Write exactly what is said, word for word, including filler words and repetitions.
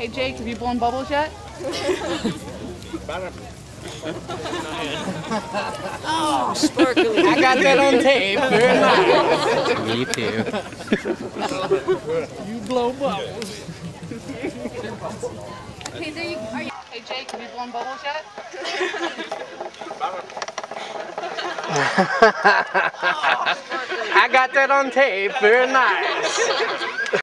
Hey Jake, have you blown bubbles yet? Oh, sparkly. I got that on tape. Very nice. Me too. You blow bubbles. Okay, there you are. You, hey Jake, have you blown bubbles yet? I got that on tape. Very nice.